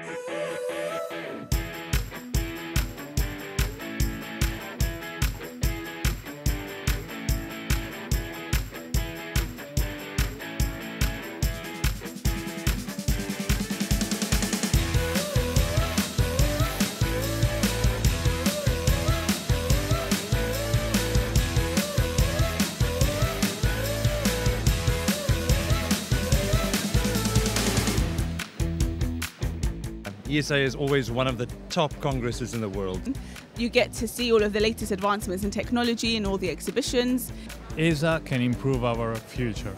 ESA is always one of the top congresses in the world. You get to see all of the latest advancements in technology in all the exhibitions. ESA can improve our future.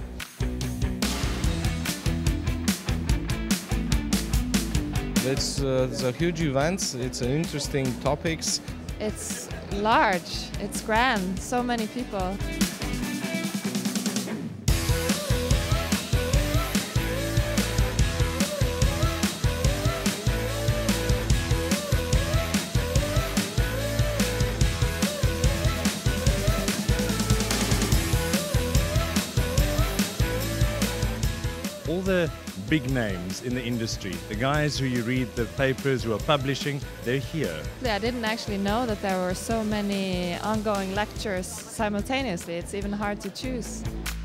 It's a huge event, it's interesting topics. It's large, it's grand, so many people. All the big names in the industry, the guys who you read the papers who are publishing, they're here. I didn't actually know that there were so many ongoing lectures simultaneously. It's even hard to choose.